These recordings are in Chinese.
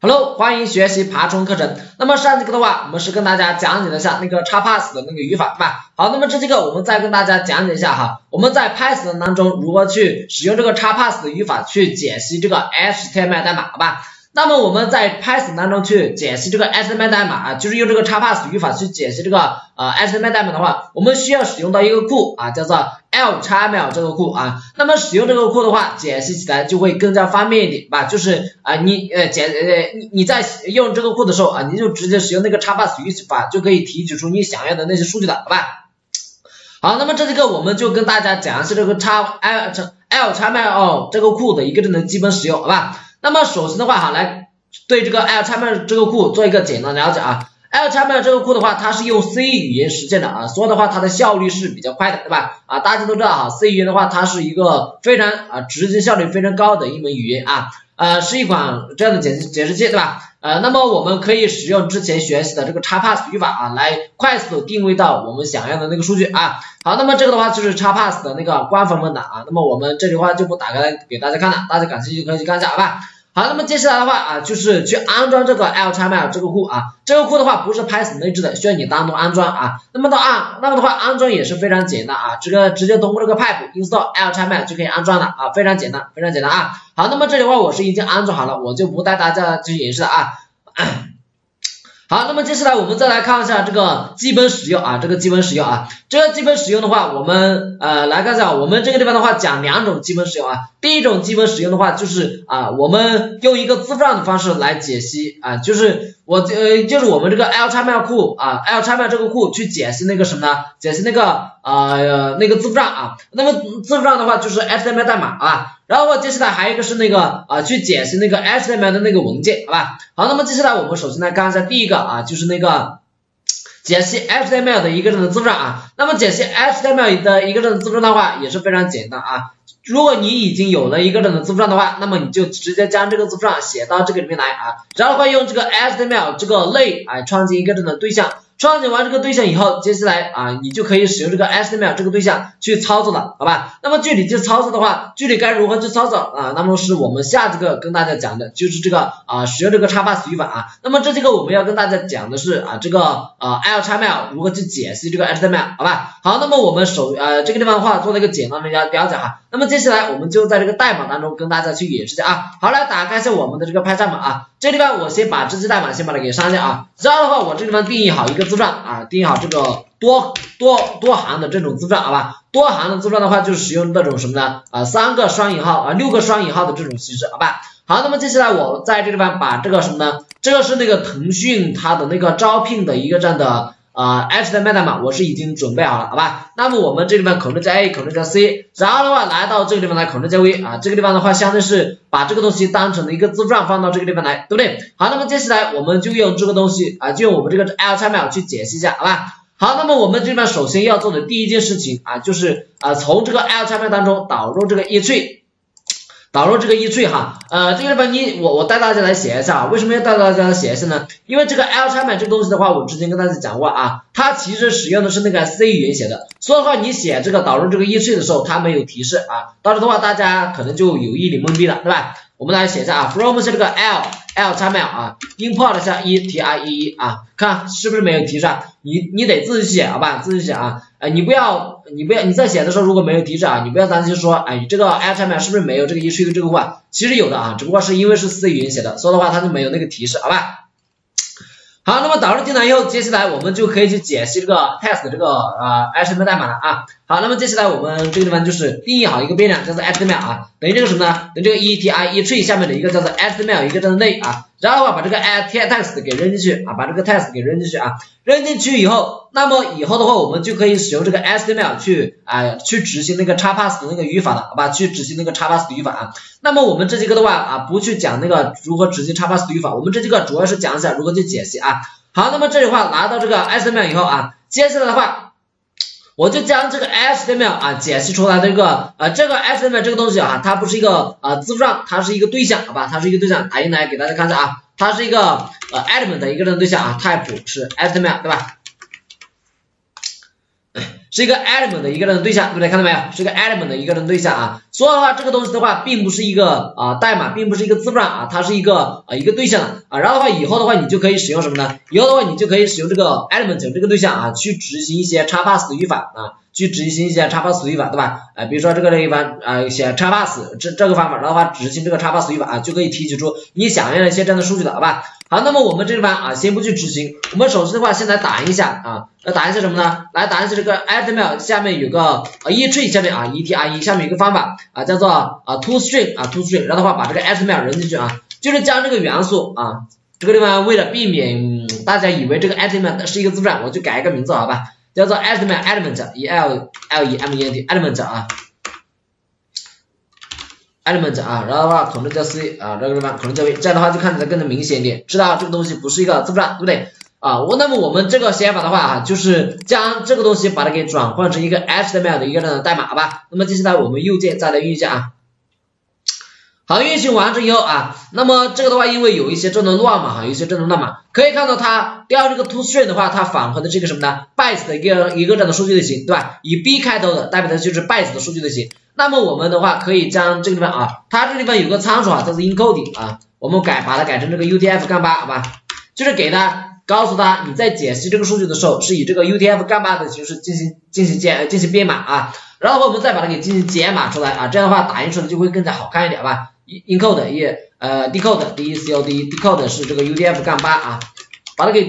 Hello， 欢迎学习爬虫课程。那么上节课的话，我们是跟大家讲解了一下那个 XPath 的那个语法，对吧？好，那么这节课我们再跟大家讲解一下哈，我们在 Python 当中如何去使用这个 XPath 的语法去解析这个 HTML 代码，好吧？那么我们在 Python 当中去解析这个 HTML 代码啊，就是用这个 XPath 语法去解析这个HTML 代码的话，我们需要使用到一个库啊，叫做 LXML 这个库啊。那么使用这个库的话，解析起来就会更加方便一点吧。就是你在用这个库的时候啊，你就直接使用那个 XPath 语法就可以提取出你想要的那些数据的，好吧？好，那么这节课我们就跟大家讲一下这个 LXML 这个库的一个这种基本使用，好吧？那么首先的话哈，来对这个 LXML 这个库做一个简单的了解啊。LXML 这个库的话，它是用 C 语言实现的啊，所以的话它的效率是比较快的，对吧？啊，大家都知道哈 ，C 语言的话，它是一个非常执行效率非常高的一门语言啊，是一款这样的解释器，对吧？那么我们可以使用之前学习的这个 XPath 语法啊，来快速的定位到我们想要的那个数据啊。好，那么这个的话就是 XPath 的那个官方文档啊，那么我们这里的话就不打开来给大家看了，大家感兴趣可以去看一下，好吧？好，那么接下来的话啊，就是去安装这个 LXML 这个库啊，这个库的话不是 Python 内置的，需要你单独安装啊。那么的话安装也是非常简单啊，这个直接通过这个 pipe install LXML 就可以安装了啊，非常简单啊。好，那么这里的话我是已经安装好了，我就不带大家去演示了啊。好，那么接下来我们再来看一下这个基本使用啊，这个基本使用的话，我们来看一下，我们这个地方的话讲两种基本使用啊。第一种基本使用的话就是我们用一个字符串的方式来解析啊，就是我们这个 LXML 库啊 ，LXML 这个库去解析那个什么呢？解析那个那个字符串啊。那么字符串的话就是 HTML 代码啊。然后接下来还有一个是那个去解析那个 HTML 的那个文件，好吧？好，那么接下来我们首先来看一下第一个啊，就是那个解析 HTML 的一个字符串啊。那么解析 HTML 的一个字符串的话也是非常简单啊。如果你已经有了一个字符串的话，那么你就直接将这个字符串写到这个里面来啊，然后会用这个 HTML 这个类创建一个对象。创建完这个对象以后，接下来你就可以使用这个 HTML 这个对象去操作了，好吧？那么具体去操作的话，具体该如何去操作啊？那么是我们下这个跟大家讲的，就是这个使用这个 XPath 语法啊。那么这节课我们要跟大家讲的是这个LXML 如何去解析这个 HTML， 好吧？好，那么我们这个地方的话做了一个简单的了解哈。那么接下来我们就在这个代码当中跟大家去演示一下啊。好，来打开一下我们的这个Python啊。这地方我先把这些代码先把它给删掉啊。这样的话，我这地方定义好一个字符串啊，定义好这个多行的这种字符串，好吧？多行的字符串的话，就是使用这种什么呢？3个双引号6个双引号的这种形式，好吧？好，那么接下来我在这地方把这个什么呢？这个是那个腾讯它的那个招聘的一个这样的HTML 代码，我是已经准备好了，好吧？那么我们这地方 Ctrl+A，Ctrl+C， 然后的话来到这个地方来 Ctrl+V 啊，这个地方的话相当于是把这个东西当成了一个字符串放到这个地方来，对不对？好，那么接下来我们就用这个东西就用我们这个 LXML 去解析一下，好吧？好，那么我们这边首先要做的第一件事情就是从这个 LXML 当中导入这个eTree。导入这个eTree哈，这个地方我带大家来写一下啊，为什么要带大家来写一下呢？因为这个 LXML 这个东西的话，我之前跟大家讲过啊，它其实使用的是那个 C 语言写的，所以的话你写这个导入这个eTree的时候，它没有提示啊，到时的话大家可能就有一脸懵逼了，对吧？我们来写一下from 是这个 LXML import 一下 etree 看是不是没有提示你得自己写好吧，自己写你在写的时候如果没有提示你不要担心说你这个 LXML 是不是没有这个eTree的这个库其实有的只不过是因为是 C 语言写的，所以的话它就没有那个提示，好吧？好，那么导入进来以后，接下来我们就可以去解析这个 test 这个HTML 代码了好，那么接下来我们这个地方就是定义好一个变量叫做 HTML 等于这个什么呢？等于这个 etree 下面的一个叫做 HTML 一个叫做类然后把这个 text 给扔进去把这个 text 给扔进去扔进去以后，那么以后的话我们就可以使用这个 HTML 去执行那个 XPath 的那个语法了，好吧？去执行那个 XPath 的语法那么我们这节课的话不去讲那个如何执行 XPath 的语法，我们这节课主要是讲一下如何去解析好，那么这里的话拿到这个 HTML 以后接下来的话我就将这个 HTML 解析出来的这个HTML 这个东西它不是一个字符串，它是一个对象，好吧？它是一个对象，打印来给大家看一下它是一个element 的一个对象type 是 HTML 对吧？ 是一个 element 的一个人的对象，对不对？看到没有？是一个 element 的一个人的对象啊。所以的话，这个东西的话，并不是一个代码，并不是一个字符啊，它是一个对象啊。然后的话，以后的话，你就可以使用什么呢？以后的话，你就可以使用这个 element 这个对象啊，去执行一些 XPath 的语法啊。去执行一些 XPath 的语法，对吧？比如说这个地方写 XPath 这个方法，然后的话执行这个 XPath 语法啊，就可以提取出你想要的一些这样的数据的，好吧？好，那么我们这地方先不去执行，我们首先的话先来打印一下打印一下什么呢？来打印一下这个 HTML 下面有个etree 下面etree 下面有个方法叫做toString toString， 然后的话把这个 HTML 扔进去就是将这个元素这个地方为了避免大家以为这个 HTML 是一个字符，我就改一个名字，好吧？叫做 HTML element element element 然后的话 Ctrl 加 C 这个地方 Ctrl 加 V， 这样的话就看起来更加明显一点，知道这个东西不是一个字符，对不对？那么我们这个写法的话就是将这个东西把它给转换成一个 HTML 的一个代码，好吧？那么接下来我们右键再来运一下好，运行完成以后那么这个的话，因为有一些这种乱码有一些这种乱码，可以看到它调这个 toString 的话，它返回的这个什么呢 ？bytes 的一个这样的数据类型，对吧？以 B 开头的代表的就是 bytes 的数据类型。那么我们的话可以将这个地方它这个地方有个参数叫做 encoding 我们把它改成这个 UTF-8， 好吧？就是给它告诉他你在解析这个数据的时候是以这个 UTF-8 的形式进行编码然后我们再把它给进行解码出来这样的话打印出来就会更加好看一点，好吧？encode decode 是这个 UTF-8把它给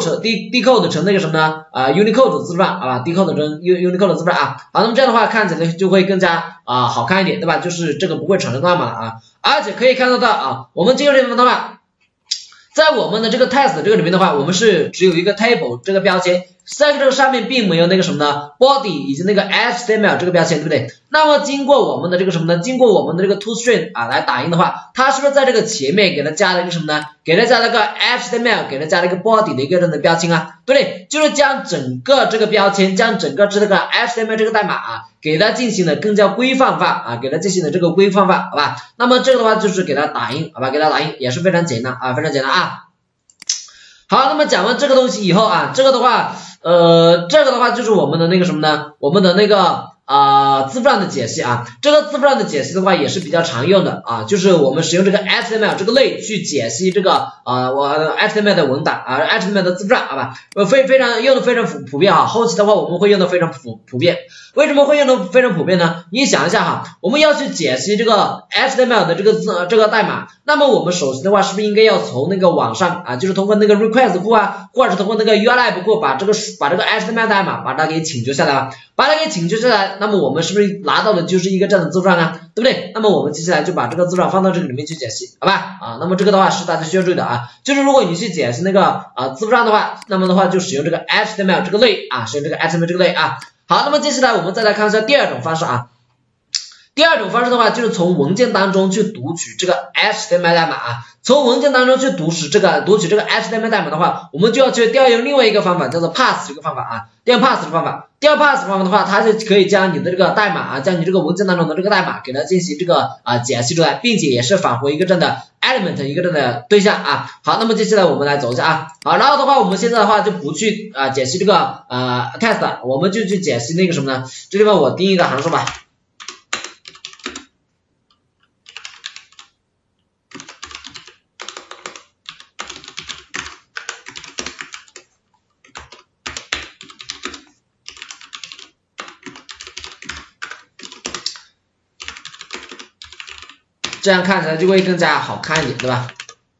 decode 成那个什么呢Unicode 字符decode 成 Unicode 字符好，那么这样的话看起来就会更加好看一点，对吧？就是这个不会产生乱码而且可以看得到我们这个地方的话，在我们的这个 test 这个里面的话，我们是只有一个 table 这个标签，在这个上面并没有那个什么呢 body 以及那个 HTML 这个标签，对不对？那么经过我们的这个什么呢？经过我们的这个 toString来打印的话，它是不是在这个前面给它加了一个什么呢？给它加了个 HTML， 给它加了一个 body 的一个这样的标签对不对？就是将整个这个标签，将整个这个 HTML 这个代码给它进行了更加规范化给它进行了这个规范化，好吧？那么这个的话就是给它打印，好吧？给它打印也是非常简单非常简单好，那么讲完这个东西以后这个的话就是我们的那个什么呢？我们的那个字符的解析这个字符的解析的话也是比较常用的就是我们使用这个 HTML 这个类去解析这个HTML 的文档HTML 的字符好吧？非常用的非常普遍后期的话我们会用的非常普遍。为什么会用的非常普遍呢？你想一下我们要去解析这个 HTML 的这个代码，那么我们首先的话是不是应该要从那个网上就是通过那个 request 库或者是通过那个 URL 库把这个 HTML 代码把它给请求下来把它给请求下来，那么我们是不是拿到的就是一个这样的字符对不对？那么我们接下来就把这个字符放到这个里面去解析，好吧？那么这个的话是大家需要注意的就是如果你去解析那个字符的话，那么的话就使用这个 HTML 这个类使用这个 HTML 这个类好，那么接下来我们再来看一下第二种方式第二种方式的话就是从文件当中去读取这个 HTML 代码从文件当中去读取这个 HTML 代码的话，我们就要去调用另外一个方法叫做 parse 这个方法调 parse 的方法。调 parse 方法的话，它就可以将你的这个代码将你这个文件当中的这个代码给它进行这个解析出来，并且也是返回一个这样的 element 一个这样的对象好，那么接下来我们来走一下好，然后的话我们现在的话就不去解析这个test， 我们就去解析那个什么呢？这地方我定一个函数吧。这样看起来就会更加好看一点，对吧？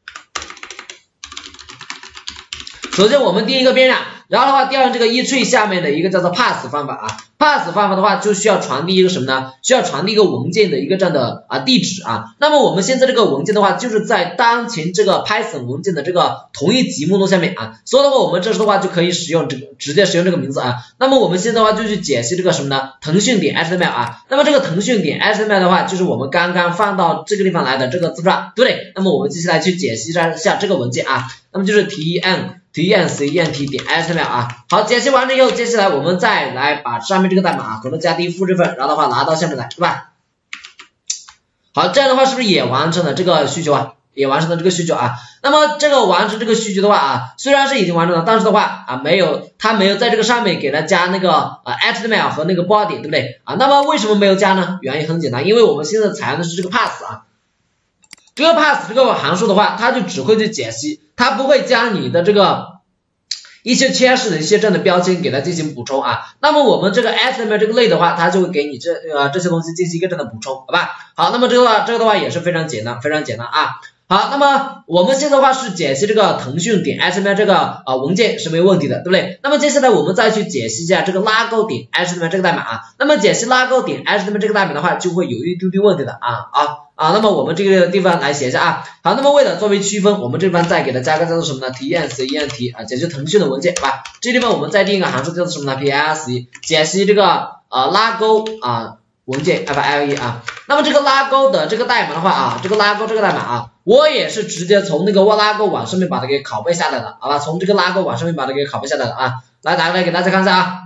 首先我们定一个变量，然后的话调用这个etree下面的一个叫做 parse 方法parse 方法的话就需要传递一个什么呢？需要传递一个文件的一个这样的地址那么我们现在这个文件的话就是在当前这个 Python 文件的这个同一级目录下面所以的话我们这时候的话就可以使用直接使用这个名字那么我们现在的话就去解析这个什么呢？腾讯点 HTML那么这个腾讯点 HTML 的话就是我们刚刚放到这个地方来的这个字符对不对？那么我们接下来去解析一下这个文件那么就是 tencent 点 HTML好，解析完了以后，接下来我们再来把上面这个代码Ctrl加 D 复制份，然后的话拿到下面来，对吧？好，这样的话是不是也完成了这个需求也完成了这个需求啊。那么这个完成这个需求的话啊，虽然是已经完成了，但是的话啊它没有在这个上面给它加那个HTML 和那个 body， 对不对啊？那么为什么没有加呢？原因很简单，因为我们现在采用的是这个 pass 啊。这个 pass 这个函数的话，它就只会去解析，它不会将你的这个一些缺失的一些这样的标签给它进行补充啊。那么我们这个 HTML 这个类的话，它就会给你这些东西进行一个这样的补充，好吧？好，那么这个的话也是非常简单啊。好，那么我们现在的话是解析这个腾讯点 HTML 这个文件是没有问题的，对不对？那么接下来我们再去解析一下这个拉钩点 HTML 这个代码啊。那么解析拉钩点 HTML 这个代码的话，就会有一丢丢问题的那么我们这个地方来写一下啊。好，那么为了作为区分，我们这边再给它加个叫做什么呢 ？tncent 啊，解析腾讯的文件，好吧？这地方我们再定一个函数叫做什么呢 ？pse 解析这个拉钩文件 file 啊。那么这个拉钩的这个代码的话啊，这个拉钩这个代码啊，我也是直接从那个拉钩网上面把它给拷贝下来的，好吧？从这个拉钩网上面把它给拷贝下来的啊。来打开来给大家看一下啊。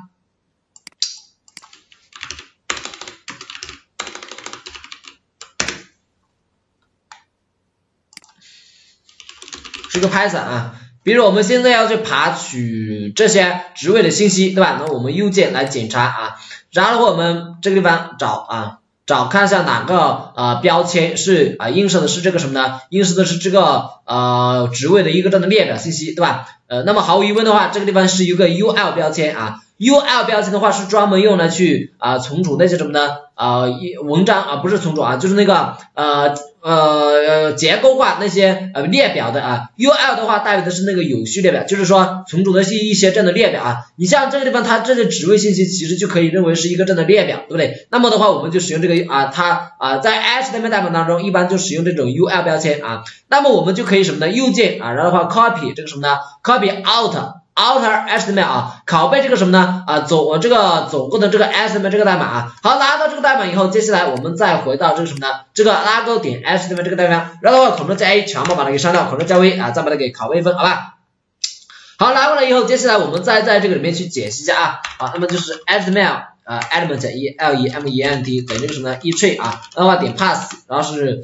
是个 Python 啊，比如我们现在要去爬取这些职位的信息，对吧？那我们右键来检查啊，然后我们这个地方找看一下哪个标签是映射的是这个什么呢？映射的是这个职位的一个这样的列表信息，对吧？那么毫无疑问的话，这个地方是一个 UL 标签啊。UL 标签的话是专门用来去存储那些什么呢？文章不是存储就是那个结构化那些列表的UL 的话代表的是那个有序列表，就是说存储的是一些这样的列表你像这个地方它这些职位信息其实就可以认为是一个这样的列表，对不对？那么的话我们就使用这个在 HTML 代码当中一般就使用这种 UL 标签那么我们就可以什么呢？右键然后的话 copy 这个什么呢？ copy outer HTML 拷贝这个什么呢？总共的这个 HTML 这个代码好，拿到这个代码以后，接下来我们再回到这个什么呢？这个拉钩点 HTML 这个代码，然后的话 Ctrl 加 A 全部把它给删掉 ，Ctrl 加 V 再把它给拷贝一份，好吧？好，拿过来以后，接下来我们再在这个里面去解析一下好，那么就是 HTML element element 等于这个什么呢 ？etree 然后的话点 pass， 然后是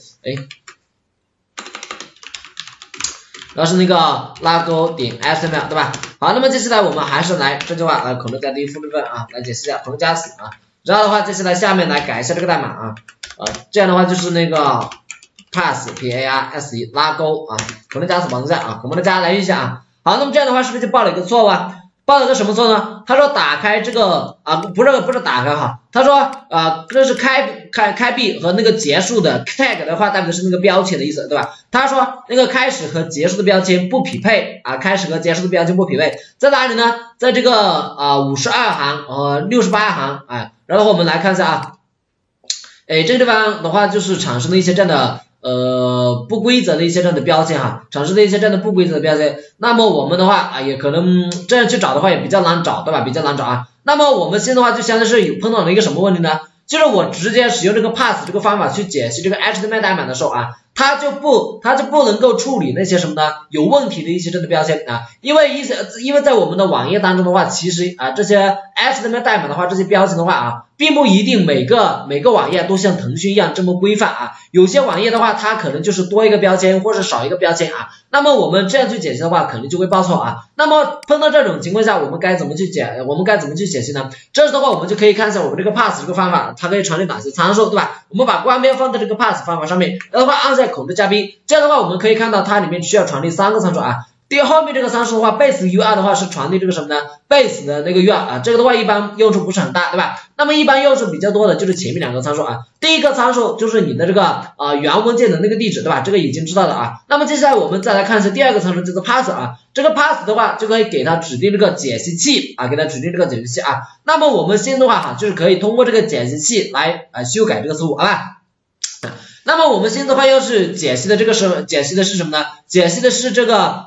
然后是那个拉钩点 HTML 对吧？好，那么接下来我们还是来这句话Ctrl加 D 复制份来解析一下，Ctrl加死然后的话接下来下面来改一下这个代码这样的话就是那个 pass pass 拉钩Ctrl加死保存一下Ctrl加来一下好，那么这样的话是不是就报了一个错误报了个什么错呢？他说打开这个不是打开他说这是开闭和那个结束的 tag 的话代表的是那个标签的意思，对吧？他说那个开始和结束的标签不匹配开始和结束的标签不匹配，在哪里呢？在这个52行68行然后我们来看一下这个地方的话就是产生了一些这样的不规则的一些这样的标签产生的一些这样的不规则的标签，那么我们的话也可能这样去找的话也比较难找，对吧？比较难找那么我们现在的话就相当于是碰到了一个什么问题呢？就是我直接使用这个 pass 这个方法去解析这个 HTML 代码的时候它就不能够处理那些什么呢？有问题的一些这样的标签因为在我们的网页当中的话，其实这些 HTML 代码的话，这些标签的话并不一定每个网页都像腾讯一样这么规范有些网页的话，它可能就是多一个标签或者少一个标签那么我们这样去解析的话，可能就会报错那么碰到这种情况下，我们该怎么去解析呢？这时的话，我们就可以看一下我们这个 pass 这个方法，它可以传递哪些参数，对吧？我们把光标放在这个 pass 方法上面，然后的话按下Ctrl加 B， 这样的话我们可以看到它里面需要传递3个参数第后面这个参数的话 base UR 的话是传递这个什么呢 base 的那个 UR这个的话一般用处不是很大，对吧？那么一般用处比较多的就是前面2个参数第一个参数就是你的这个原文件的那个地址，对吧？这个已经知道了那么接下来我们再来看一下第2个参数，叫做 pass 这个 pass 的话就可以给它指定这个解析器给它指定这个解析器那么我们现在的话就是可以通过这个解析器来修改这个错误，好吧？那么我们现在的话又是解析的是什么呢？解析的是这个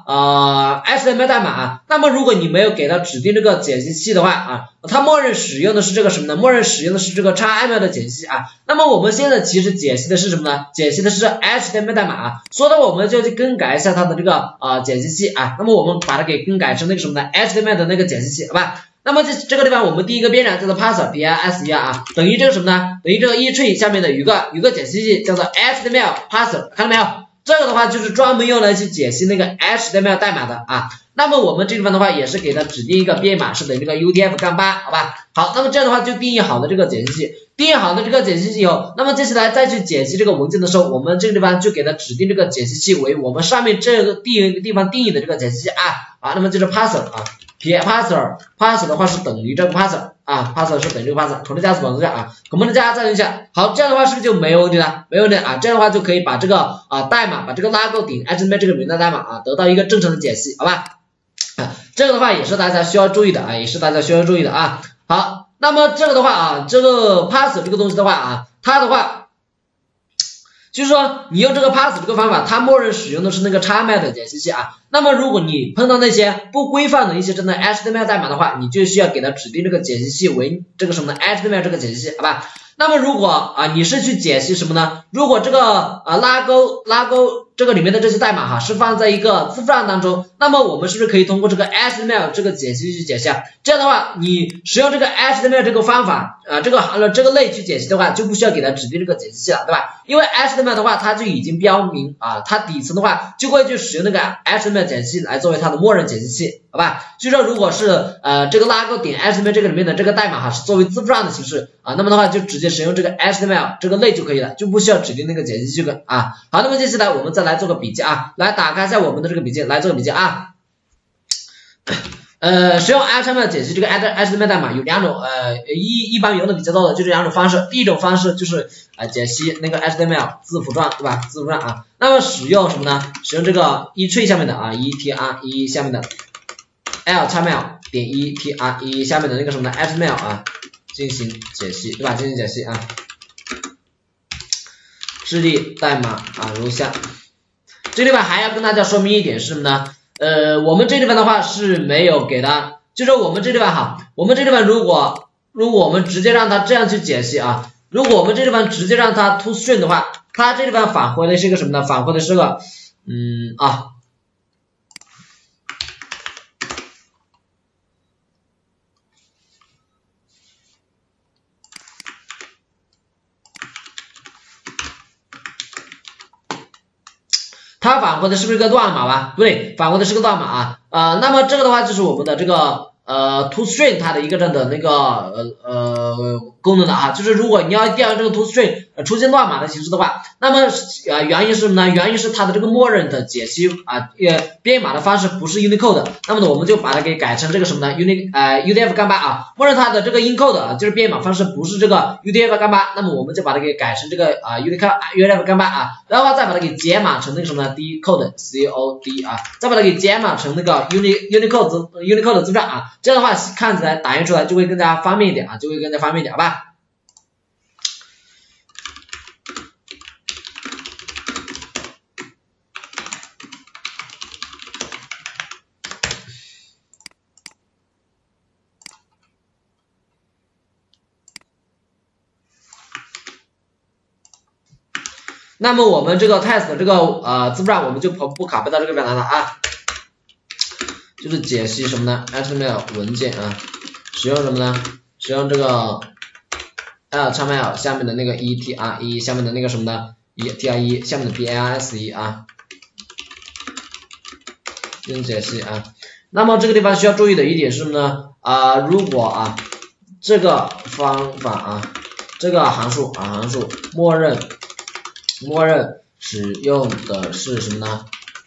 HTML 代码那么如果你没有给它指定这个解析器的话它默认使用的是这个什么呢？默认使用的是这个 XML 的解析那么我们现在其实解析的是什么呢？解析的是 HTML 代码所以呢我们就去更改一下它的这个解析器那么我们把它给更改成那个什么呢 HTML 的那个解析器，好吧？那么这个地方我们第一个变量叫做 parser pass 等于这个什么呢？等于这个etree下面的有个解析器叫做 HTML parser， 看到没有？ 这个的话就是专门用来去解析那个 HTML 代码的啊。那么我们这地方的话也是给它指定一个编码是等于这个 UTF-8，好吧？好，那么这样的话就定义好了这个解析器，定义好了这个解析器以后，那么接下来再去解析这个文件的时候，我们这个地方就给它指定这个解析器为我们上面这个地方定义的这个解析器啊，那么就是 parser 啊。parser 的话是等于这个 parser 啊 ，parser 是等于这个 parser，Ctrl 加保存下啊，Ctrl 加暂停一下，好，这样的话是不是就没有问题了？没有问题啊，这样的话就可以把这个代码，把这个拉钩顶 HTML 这个名的代码得到一个正常的解析，好吧？这个的话也是大家需要注意的啊，好，那么这个的话这个 parser 这个东西的话它的话就是说你用这个 parser 这个方法，它默认使用的是那个 XML 的解析器啊。那么如果你碰到那些不规范的一些真的 HTML 代码的话，你就需要给它指定这个解析器为这个什么呢 HTML 这个解析器，好吧？那么如果你是去解析什么呢？如果这个拉钩这个里面的这些代码是放在一个字符串当中，那么我们是不是可以通过这个 HTML 这个解析去解析啊？这样的话，你使用这个 HTML 这个方法这个类去解析的话，就不需要给它指定这个解析器了，对吧？因为 HTML 的话，它就已经标明它底层的话就会去使用那个 HTML 解析器来作为它的默认解析器，好吧？所以说如果是这个拉钩点 HTML 这个里面的这个代码是作为字符串的形式那么的话就直接使用这个 HTML 这个类就可以了，就不需要指定那个解析器好，那么接下来我们再来做个笔记来打开一下我们的这个笔记，来做个笔记使用 HTML 解析这个 HTML 代码有两种，一般用的比较多的就是两种方式。第一种方式就是解析那个 HTML 字符串，对吧？字符串那么使用什么呢？使用这个eTree 下面的eTre 下面的 LXML 点eTre 下面的那个什么呢 HTML进行解析，对吧？进行解析示例代码如下。这地方还要跟大家说明一点是什么呢？我们这地方的话是没有给它，就是我们这地方我们这地方如果我们直接让它这样去解析如果我们这地方直接让它 toString 的话，它这地方返回的是一个什么呢？返回的是个它返回的是不是一个乱码吧？对，返回的是个乱码那么这个的话就是我们的这个toString 它的一个这样的那个功能的就是如果你要调用这个 toString 出现乱码的形式的话，那么原因是什么呢？原因是它的这个默认的解析编码的方式不是 Unicode 的，那么呢我们就把它给改成这个什么呢UTF-8默认它的这个 encode 就是编码方式不是这个 UTF-8，那么我们就把它给改成这个UTF-8然后再把它给解码成那个什么呢 decode code 再把它给解码成那个 Unicode 的字符串这样的话看起来打印出来就会更加方便一点好吧？那么我们这个 test 这个字符串我们就不拷贝到这个表达了就是解析什么呢 HTML 文件使用什么呢？使用这个 LXML 下面的那个 eTre 下面的那个什么呢 eTre 下面的 BASE 进行解析那么这个地方需要注意的一点是什么呢？如果这个方法这个函数默认使用的是什么呢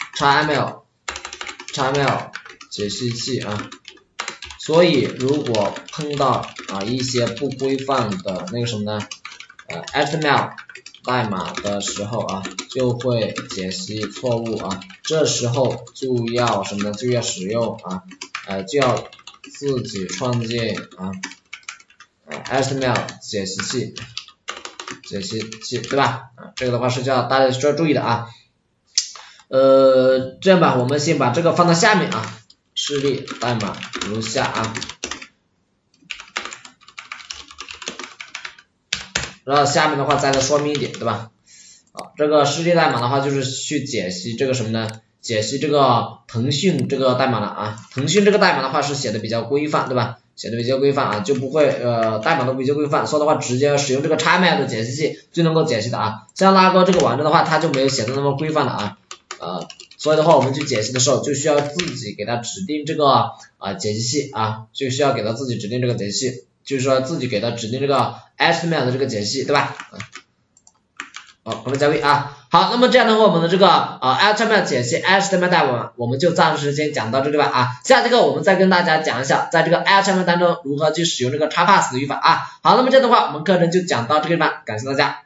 XML 解析器所以如果碰到一些不规范的那个什么呢HTML 代码的时候就会解析错误这时候就要什么呢？就要使用就要自己创建HTML 解析器对吧？这个的话是大家需要注意的这样吧，我们先把这个放到下面示例代码如下然后下面的话再来说明一点，对吧？这个示例代码的话就是去解析这个什么呢？解析这个腾讯这个代码了腾讯这个代码的话是写的比较规范，对吧？ 写的比较规范啊，就不会代码都比较规范，所以的话直接使用这个 XML 的解析器就能够解析的啊。像拉哥这个网站的话，它就没有写的那么规范了啊，所以的话我们去解析的时候就需要自己给它指定这个解析器啊，就需要给它自己指定这个解析器，就是说自己给它指定这个 HTML 的这个解析，对吧？好，我们加 V 啊。好，那么这样的话，我们的这个HTML 解析 HTML 代码我们就暂时先讲到这里吧啊。下节课我们再跟大家讲一下，在这个 HTML 当中如何去使用这个 XPath 的语法啊。好，那么这样的话，我们课程就讲到这个地方，感谢大家。